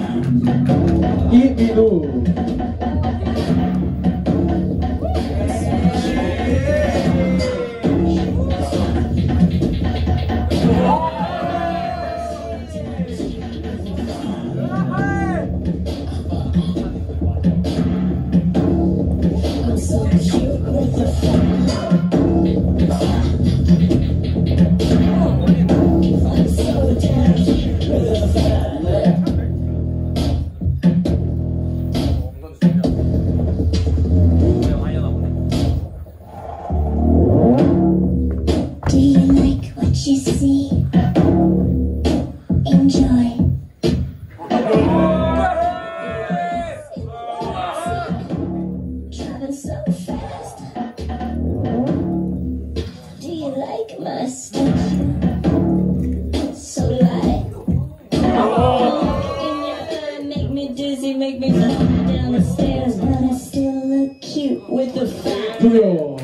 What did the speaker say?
이민우. Make me fall down the stairs, but I still look cute with the fat.